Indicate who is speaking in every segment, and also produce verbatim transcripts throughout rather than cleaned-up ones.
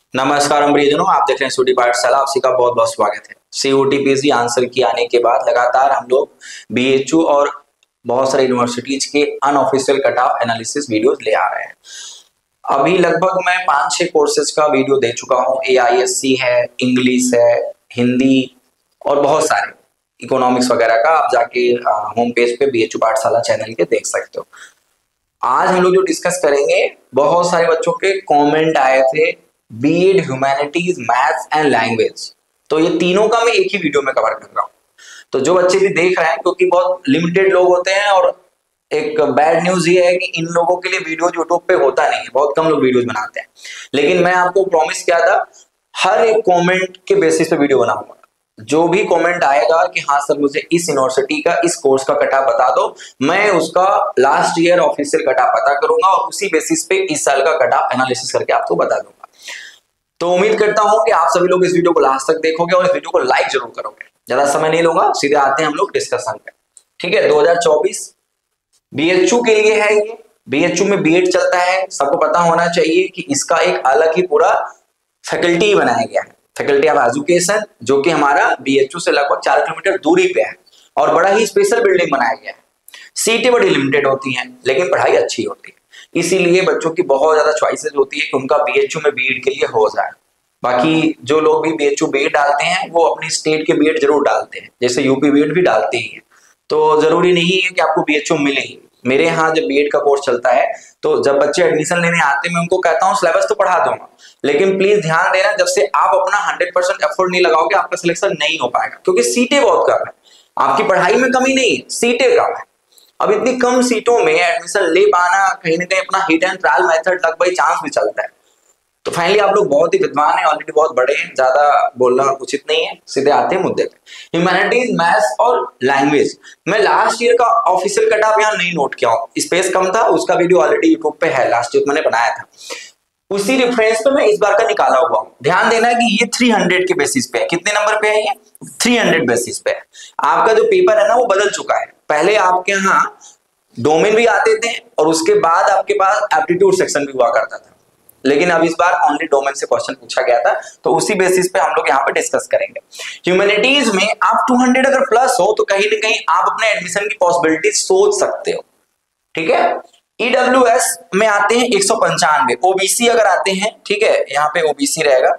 Speaker 1: नमस्कार हम प्रियजनों, आप देख रहे हैं सूटी पाठशाला। आप सभी का बहुत बहुत स्वागत है। सीओटी पीसी आंसर की आने के बाद लगातार हम लोग बीएचयू और बहुत सारे यूनिवर्सिटीज के unofficial cut off analysis videos ले आ रहे हैं। अभी लगभग मैं पांच छह कोर्सेज का वीडियो दे चुका हूं। एआईएससी है, इंग्लिश है, हिंदी और बहुत सारे इकोनॉमिक्स वगैरह का आप जाके होम पेज पे बीएचयू पाठशाला चैनल के देख सकते हो। आज हम लोग जो डिस्कस करेंगे, बहुत सारे बच्चों के कमेंट आए थे BEd humanities, maths and language, तो ये तीनों का मैं एक ही वीडियो में कवर कर रहा हूँ। तो जो बच्चे भी देख रहे हैं, क्योंकि बहुत लिमिटेड लोग होते हैं और एक बैड न्यूज ये है कि इन लोगों के लिए वीडियो यूट्यूब पे होता नहीं है, बहुत कम लोग वीडियोस बनाते हैं। लेकिन मैं आपको प्रॉमिस किया था हर एक कमेंट के बेसिस पे वीडियो बनाऊंगा। जो भी कमेंट आएगा कि हाँ सर मुझे इस यूनिवर्सिटी का इस कोर्स का कटा बता दो, मैं उसका लास्ट ईयर ऑफिशियल कटा पता करूंगा और उसी बेसिस पे इस साल का कटा एनालिसिस करके आपको बता दूंगा। तो उम्मीद करता हूं कि आप सभी लोग इस वीडियो को लास्ट तक देखोगे और इस वीडियो को लाइक जरूर करोगे। ज्यादा समय नहीं लूंगा, सीधे आते हैं हम लोग डिस्कशन पे। ठीक है, दो हज़ार चौबीस बीएचयू के लिए है। ये बीएचयू में बीएड चलता है, सबको पता होना चाहिए कि इसका एक अलग ही पूरा फैकल्टी बनाया गया है, फैकल्टी ऑफ एजुकेशन, जो कि हमारा बीएचयू से लगभग चार किलोमीटर दूरी पे है और बड़ा ही स्पेशल बिल्डिंग बनाया गया है। सीटें बड़ी लिमिटेड होती हैं लेकिन पढ़ाई अच्छी होती है, इसीलिए बच्चों की बहुत ज्यादा चॉइसेस होती है कि उनका बीएचयू में बीएड के लिए हो जाए। बाकी जो लोग भी बीएचयू बीएड डालते हैं वो अपनी स्टेट के बीएड जरूर डालते हैं, जैसे यूपी बीएड भी डालते ही है। तो जरूरी नहीं है कि आपको बीएचयू मिले ही। मेरे यहाँ जब बीएड का कोर्स चलता है तो जब बच्चे एडमिशन लेने आते हैं मैं उनको कहता हूँ सिलेबस तो पढ़ा दूंगा, लेकिन प्लीज ध्यान देना जब से आप अपना हंड्रेड परसेंट एफर्ट नहीं लगाओगे आपका सिलेक्शन नहीं हो पाएगा, क्योंकि सीटें बहुत कम है। आपकी पढ़ाई में कमी नहीं है, सीटें कम है। अब इतनी कम सीटों में एडमिशन ले पाना कहीं ना कहीं अपना हिट एंड ट्रायल मेथड तक भाई चांस भी चलता है। तो फाइनली आप लोग बहुत ही विद्वान हैं, ऑलरेडी बहुत बड़े हैं, ज्यादा बोलना उचित नहीं है, सीधे आते हैं मुद्दे पे। ह्यूमैनिटीज, मैथ्स और लैंग्वेज मैं लास्ट ईयर का ऑफिशियल कट ऑफ यहाँ नहीं नोट किया हूँ, स्पेस कम था, उसका वीडियो ऑलरेडी यूट्यूब पे है, लास्ट ईयर मैंने बनाया था, उसी रेफरेंस पे मैं इस बार का निकाला हुआ हूँ। ध्यान देना कि ये तीन सौ के बेसिस पे है। कितने नंबर पे है ये? तीन सौ बेसिस पे है। आपका जो पेपर है ना वो बदल चुका है। पहले आपके यहाँ डोमेन भी आते थे और उसके बाद आपके पास एप्टीट्यूड सेक्शन भी हुआ करता था, लेकिन अब इस बार ओनली डोमेन से क्वेश्चन पूछा गया था, तो उसी बेसिस पे हम लोग यहाँ पे डिस्कस करेंगे। ह्यूमैनिटीज में आप दो सौ अगर प्लस हो तो कहीं ना कहीं आप अपने एडमिशन की पॉसिबिलिटी सोच सकते हो। ठीक है, ईडब्ल्यूएस में आते हैं एक सौ पंचानवे, ओबीसी अगर आते हैं, ठीक है, यहाँ पे ओबीसी रहेगा,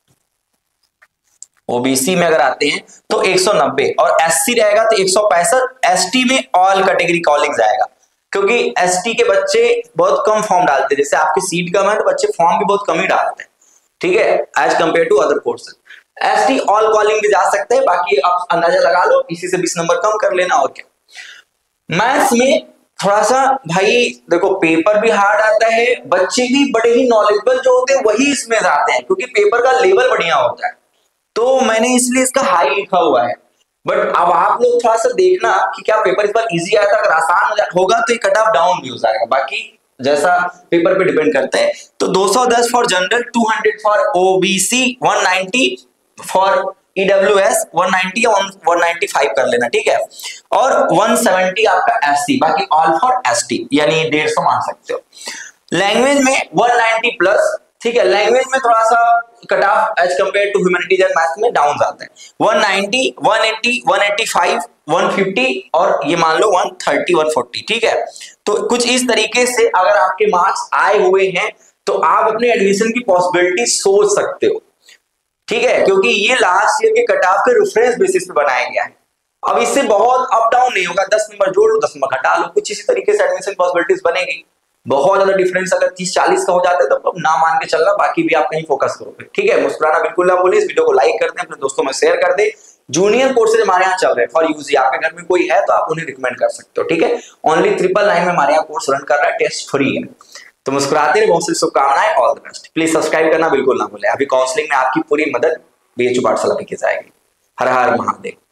Speaker 1: ओबीसी में अगर आते हैं तो एक सौ नब्बे और एससी रहेगा तो एक सौ पैंसठ। एसटी में ऑल कैटेगरी कॉलिंग जाएगा, क्योंकि एसटी के बच्चे बहुत कम फॉर्म डालते हैं, जैसे आपकी सीट कम है तो बच्चे फॉर्म भी बहुत कम ही डालते हैं, ठीक है, as compare to other courses. ST all calling भी जा सकते हैं, बाकी आप अंदाजा लगा लो, इसी से बीस नंबर कम कर लेना और क्या। मैथ्स में थोड़ा सा भाई देखो पेपर भी हार्ड आता है, बच्चे भी बड़े ही नॉलेजेबल जो होते हैं वही इसमें आते हैं, क्योंकि पेपर का लेवल बढ़िया होता है, तो मैंने इसलिए इसका हाई लिखा हुआ है। बट अब आप लोग थोड़ा सा देखना कि क्या पेपर इस बार इजी आया था, अगर आसान होगा तो ये कट ऑफ डाउन भी हो जाएगा, बाकी जैसा पेपर पे डिपेंड करते हैं। तो दो सौ दस फॉर जनरल, दो सौ फॉर ओबीसी, एक सौ नब्बे फॉर ईडब्ल्यूएस, एक सौ नब्बे या एक सौ पचानवे कर लेना, ठीक है, और एक सौ सत्तर आपका एससी, बाकी ऑल फॉर एसटी, यानी डेढ़ सौ मान सकते हो। लैंग्वेज में एक सौ नब्बे प्लस, ठीक है, लैंग्वेज में थोड़ा सा cut off as compare to humanities and maths में डाउन जाता है। एक सौ नब्बे, एक सौ अस्सी, एक सौ पचासी, एक सौ पचास और ये मान लो एक सौ तीस, एक सौ चालीस, ठीक है। तो कुछ इस तरीके से अगर आपके मार्क्स आए हुए हैं तो आप अपने एडमिशन की पॉसिबिलिटी सोच सकते हो, ठीक है, क्योंकि ये लास्ट ईयर के कट ऑफ के रेफरेंस बेसिस पे बनाया गया है। अब इससे बहुत अप डाउन नहीं होगा, दस नंबर जोड़ लो, दस नंबर घटा लो, कुछ इसी तरीके से एडमिशन पॉसिबिलिटीज बनेगी। बहुत ज्यादा डिफरेंस अगर तीस चालीस का हो जाता है तो अब ना मान के चलना, बाकी भी आप कहीं फोकस करोगे, ठीक है। मुस्कुराना बिल्कुल ना भूलिए, इस वीडियो को लाइक कर दें, अपने दोस्तों में शेयर कर दे। जूनियर कोर्सेज हमारे यहाँ चल रहे हैं फॉर यूजी, आपके घर में कोई है तो आप उन्हें रिकमेंड कर सकते हो, ठीक है। ओनली ट्रिपल नाइन में हमारे यहाँ कोर्स रन कर रहा है, टेस्ट फ्री है। तो मुस्कुराते रहे, बहुत सी शुभकामनाएं, all the best. Please subscribe करना बिल्कुल ना भूलें। अभी काउंसलिंग में आपकी पूरी मदद बीएचयू पाठशाला पे की जाएगी। हर हर महादेव।